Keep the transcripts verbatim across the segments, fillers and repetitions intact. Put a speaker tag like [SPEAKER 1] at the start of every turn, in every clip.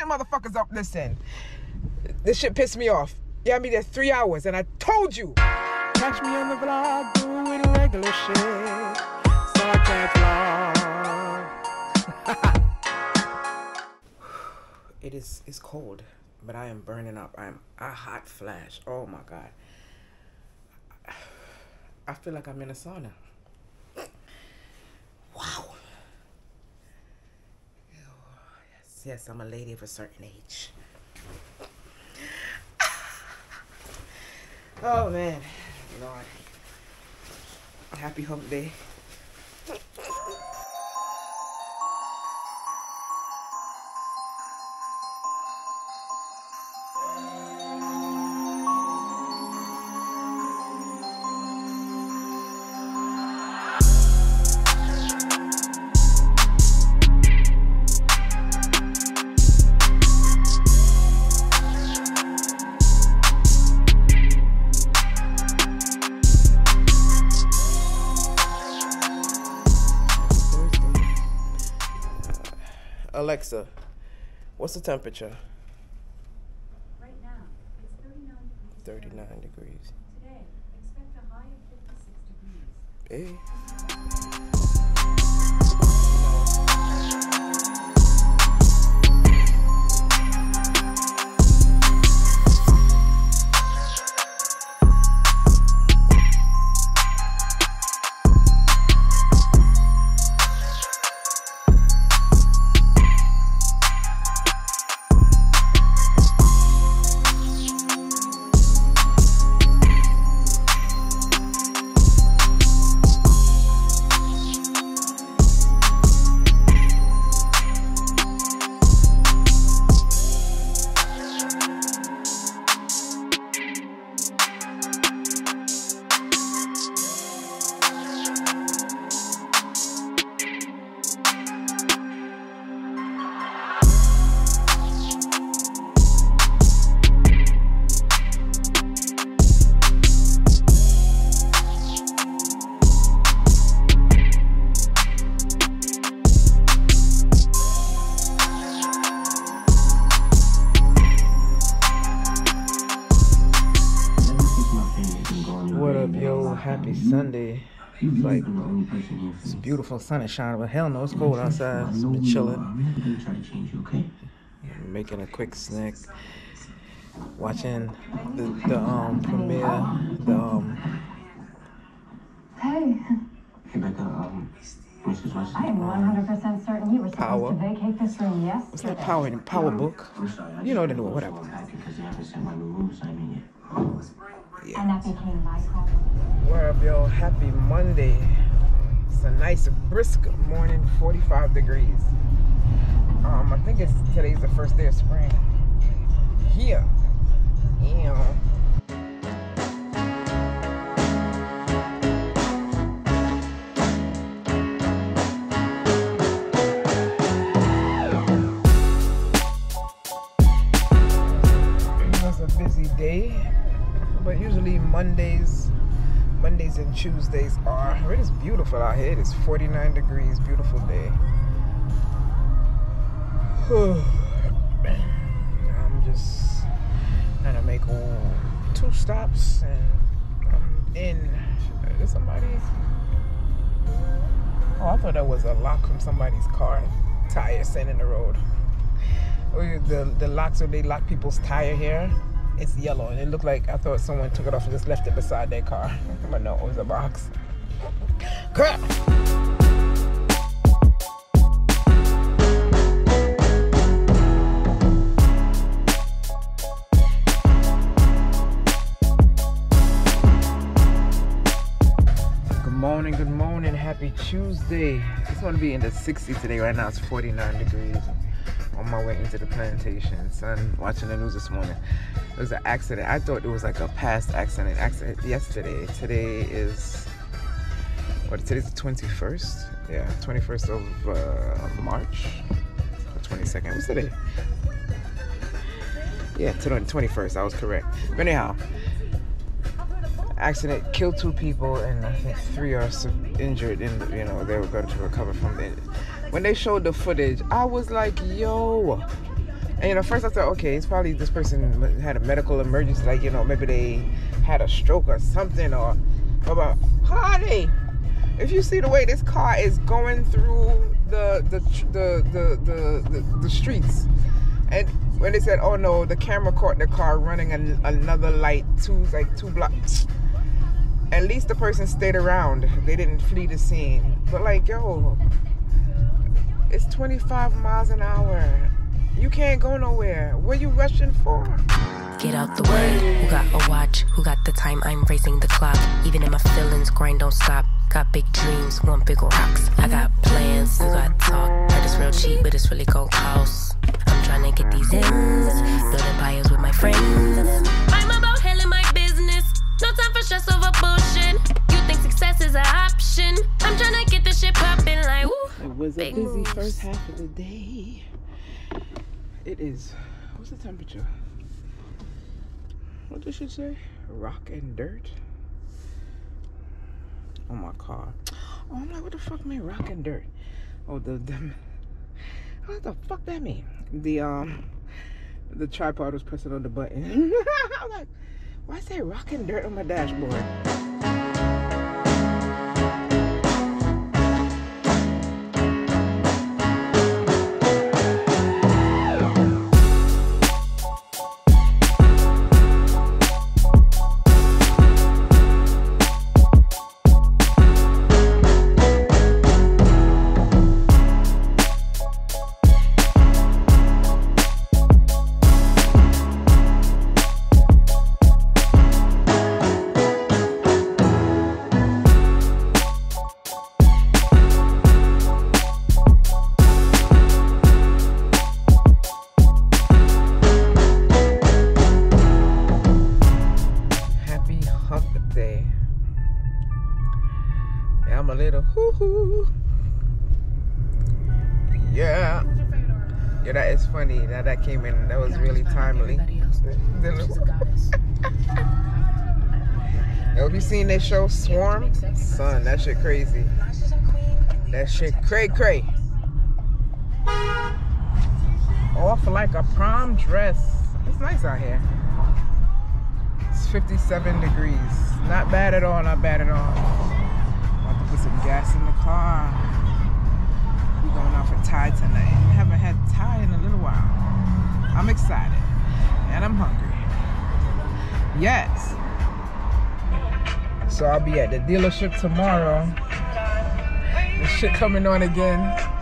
[SPEAKER 1] motherfuckers up. Listen, this shit pissed me off. You had me there three hours, and I told you. Catch me on the vlog doing regular shit. SARKAZZ vlog. It is. It's cold, but I am burning up. I am a hot flash. Oh my god. I feel like I'm in a sauna. Wow. Yes, yes, I'm a lady of a certain age. Oh man, Lord. Happy hump day. Alexa, what's the temperature?
[SPEAKER 2] Right now, it's thirty-nine degrees.
[SPEAKER 1] thirty-nine degrees.
[SPEAKER 2] Today, expect a high of fifty-six degrees.
[SPEAKER 1] Hey. What up, yo? Happy Sunday. It's like, it's beautiful, sun is shining, but hell no, it's cold outside. It's been chilling. Making a quick snack. Watching the, the um premiere. The um.
[SPEAKER 3] Hey. Rebecca, um, Missus West. I am one hundred percent certain you were supposed
[SPEAKER 1] Power.
[SPEAKER 3] to vacate this room yesterday.
[SPEAKER 1] What's that power in Power Book? You know the new one, whatever. Yeah.
[SPEAKER 3] And that became my problem.
[SPEAKER 1] What up, yo? Happy Monday. It's a nice brisk morning, forty-five degrees. Um, I think it's today's the first day of spring. Yeah. Yeah. It was a busy day. But usually Mondays, Mondays and Tuesdays are. It is beautiful out here. It is forty-nine degrees. Beautiful day. I'm just gonna make two stops and I'm in. Is somebody? Oh, I thought that was a lock from somebody's car tire sitting in the road. The the locks where they lock people's tire here. It's yellow and it looked like I thought someone took it off and just left it beside their car. But no, it was a box. Crap! Good morning, good morning. Happy Tuesday. It's going to be in the sixties today. Right now it's forty-nine degrees. On my way into the plantation. Son, watching the news this morning. There was an accident. I thought it was like a past accident. Accident yesterday. Today is what? Today's the twenty-first. Yeah, twenty-first of uh, March. Or twenty-second. What's today? Yeah, today twenty-first. I was correct. But anyhow, accident killed two people and I think three are injured. And you know they were going to recover from it. When they showed the footage, I was like, yo, And you know, first I thought, okay, it's probably this person had a medical emergency, like, you know, maybe they had a stroke or something, or about, honey, if you see the way this car is going through the the the the the, the, the streets, and when they said, oh no, the camera caught the car running an, another light, two like two blocks. At least the person stayed around. They didn't flee the scene. But like, yo, it's twenty-five miles an hour. You can't go nowhere. What you rushing for?
[SPEAKER 4] Get out the way. Who got a watch? Who got the time? I'm racing the clock. Even in my feelings, grind don't stop. Got big dreams, want big rocks. I got plans, you got talk. Heard it's real cheap, but it's really gon' cost. I'm trying to get these ends, building empires with my friends. I'm about handling my business. No time for stress over bullshit. You think success is an option? I'm trying to get this shit poppin' like woo.
[SPEAKER 1] It was a busy first half of the day. It is. What's the temperature? What does it say? Rock and dirt. On my car. Oh, I'm like, what the fuck mean rock and dirt? Oh, the, the what the fuck that mean? The um, the tripod was pressing on the button. I'm like, why is there rock and dirt on my dashboard? I'm a little hoo-hoo. Yeah. Yeah, that is funny. Now that came in, that was really timely. Yo, have you seen that show Swarm? Son, that shit crazy. That shit cray cray. Off like a prom dress. It's nice out here. It's fifty-seven degrees. Not bad at all, not bad at all. About to put some gas in the car. We're going out for Thai tonight. Haven't had Thai in a little while. I'm excited. And I'm hungry. Yes. So I'll be at the dealership tomorrow. The shit coming on again.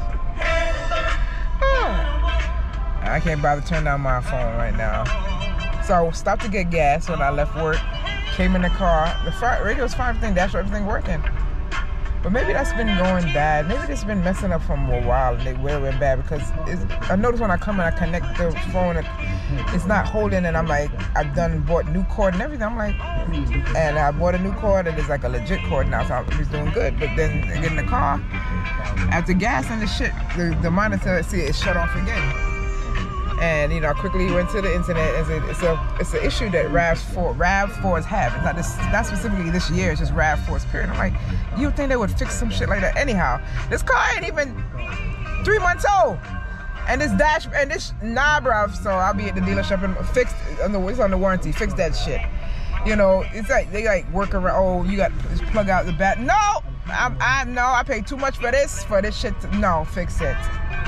[SPEAKER 1] Ah. I can't bother to turn down my phone right now. So I stopped to get gas when I left work. Came in the car. The fr radio's fine, everything, dash, everything working. But maybe that's been going bad. Maybe it's been messing up from a while and they where it went bad because it's, I notice when I come and I connect the phone, it's not holding, and I'm like, I've done bought new cord and everything. I'm like, and I bought a new cord and it's like a legit cord now, so I was doing good. But then I get in the car, after gas and the shit, the, the monitor, see it shut off again. And you know, I quickly went to the internet. It's a it's a it's an issue that RAV four RAV fours have. It's not this not specifically this year. It's just RAV fours period. I'm like, you would think they would fix some shit like that. Anyhow, this car ain't even three months old, and this dash and this nah, bruv. So I'll be at the dealership and fix. It's on the warranty. Fix that shit. You know, it's like they like work around. Oh, you got to just plug out the bat. No, I I no, I paid too much for this for this shit. To, no, fix it.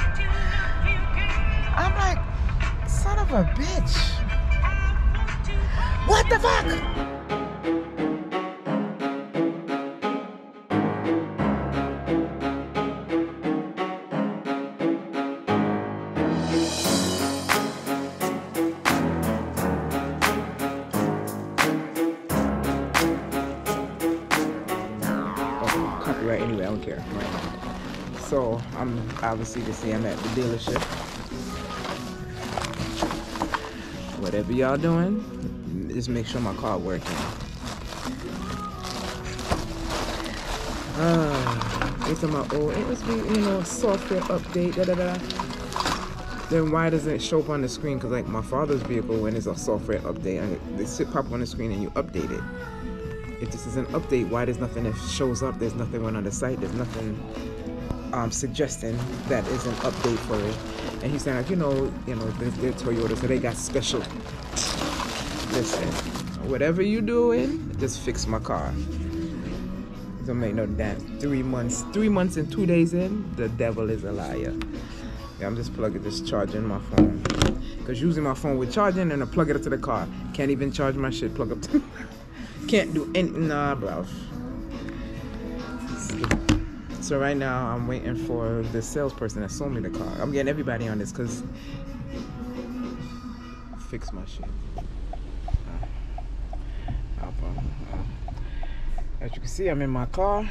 [SPEAKER 1] I'm like, son of a bitch. What the fuck? Oh, copyright anyway, I don't care. So, I'm obviously to see I'm at the dealership. Whatever y'all doing, just make sure my car working. Uh, it's on my old, it must be, you know, software update, da da da. Then why doesn't it show up on the screen? Because like my father's vehicle, when it's a software update, they sit pop on the screen and you update it. If this is an update, why there's nothing that shows up? There's nothing on the site. There's nothing um, suggesting that is an update for it. And he's saying, like, you know, you know, they're, they're Toyota, so they got special. Listen, whatever you doing, just fix my car. Don't make no damn three months, three months and two days in, the devil is a liar. Yeah, I'm just plugging, just charging my phone. Cause using my phone with charging and I plug it up to the car. Can't even charge my shit, plug up to can't do any, nah, bro. So right now I'm waiting for the salesperson that sold me the car. I'm getting everybody on this cause fix my shit. As you can see, I'm in my car.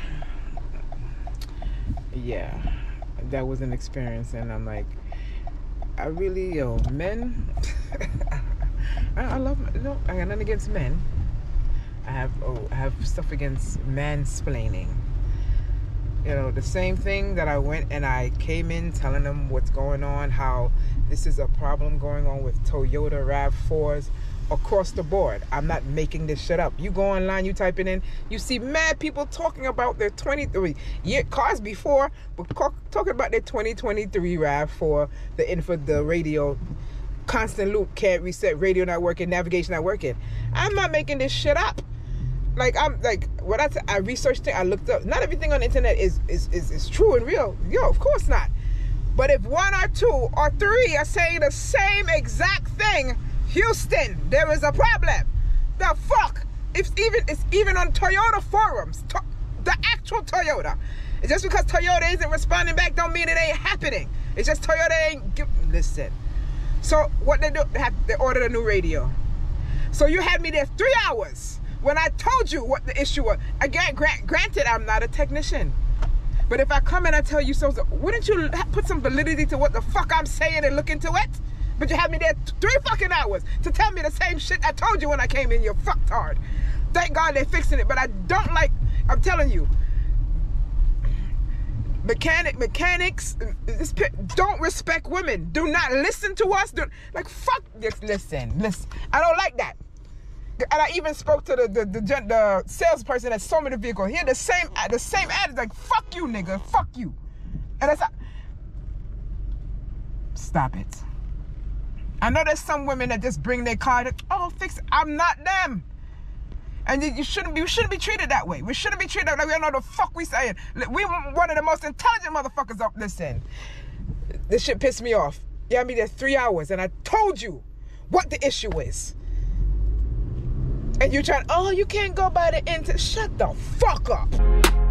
[SPEAKER 1] Yeah, that was an experience, and I'm like, I really, yo, men. I, I love, no, I got nothing against men. I have, oh, I have stuff against mansplaining. You know, the same thing that I went and I came in telling them what's going on, how this is a problem going on with Toyota RAV fours. Across the board. I'm not making this shit up. You go online, you type it in, you see mad people talking about their twenty-three year cars before, but talking about their twenty twenty-three RAV four, the info, the radio, constant loop, can't reset, radio not working, navigation not working. I'm not making this shit up. Like, I'm like, what I, t- I researched it, I looked up. Not everything on the internet is, is, is, is true and real. Yo, of course not. But if one or two or three are saying the same exact thing, Houston, there is a problem. The fuck? It's even it's even on Toyota forums. To, the actual Toyota. It's just because Toyota isn't responding back don't mean it ain't happening. It's just Toyota ain't give, listen. So what they do? They, have, they ordered a new radio. So you had me there three hours when I told you what the issue was. Again, grant, granted, I'm not a technician. But if I come and I tell you so, wouldn't you put some validity to what the fuck I'm saying and look into it? But you had me there three fucking hours to tell me the same shit I told you when I came in. You're fucked hard. Thank God they're fixing it, but I don't like, I'm telling you, mechanic, mechanics this, don't respect women. Do not listen to us. Do, like, fuck this. Listen, listen. I don't like that. And I even spoke to the the, the, the salesperson that sold me the vehicle. He had the same, the same attitude, like, fuck you, nigga, fuck you. And that's, stop it. I know there's some women that just bring their car to, oh, fix it. I'm not them. And you, you shouldn't be, you shouldn't be treated that way. We shouldn't be treated like we don't know the fuck we saying. We one of the most intelligent motherfuckers up. Listen, this shit pissed me off. You had me there three hours and I told you what the issue is. And you're trying, oh, you can't go by the internet. Shut the fuck up.